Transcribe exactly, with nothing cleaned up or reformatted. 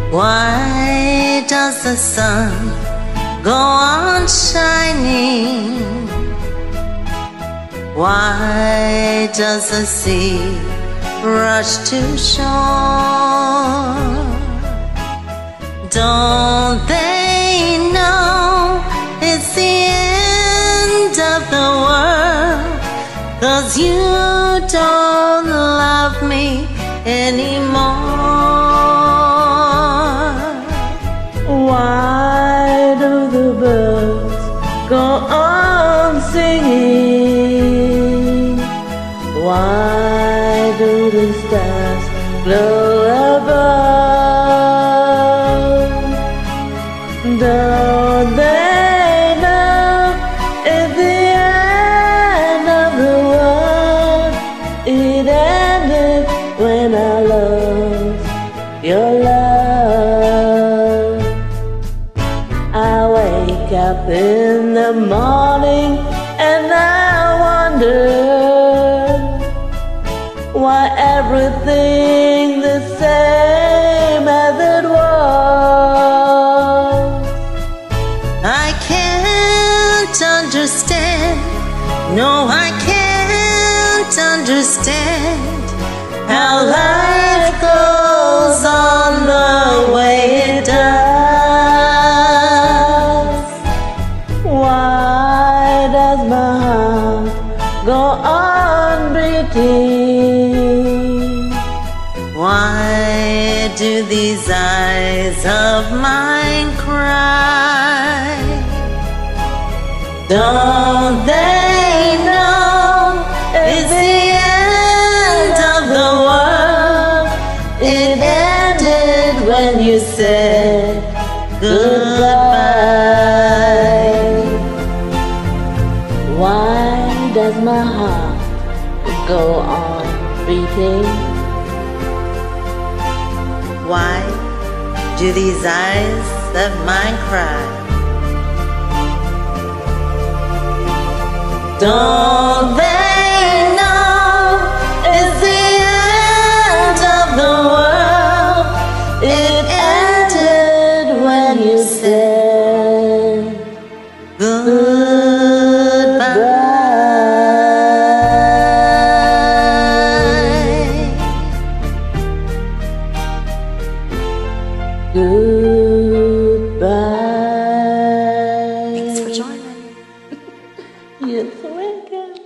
Why does the sun go on shining? Why does the sea rush to shore? Don't they know it's the end of the world? 'Cause you don't love me anymore. Why do the birds go on singing? Why do the stars glow above? Don't they know it's the end of the world? It ended when I lost your love. I wake up in the morning and I wonder why everything's the same as it was. I can't understand, no I can't understand how life goes on the way it does. Why does my heart go on beating? Why do these eyes of mine cry? Don't they know it's the end of the world? It ended when you said goodbye. Why does my heart go on beating? Why do these eyes of mine cry? Don't they know it's the end of the world? It ended when you said goodbye. Goodbye. Thanks for joining. You're so welcome.